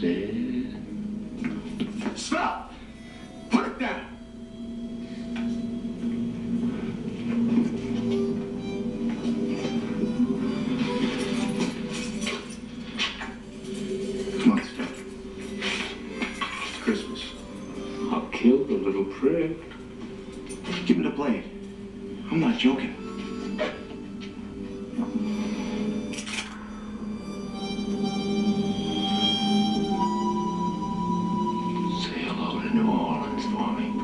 said. Stop! Put it down! Come on, stop. It's Christmas. I'll kill the little prick. Give him the blade. I'm not joking. Say hello to New Orleans for me.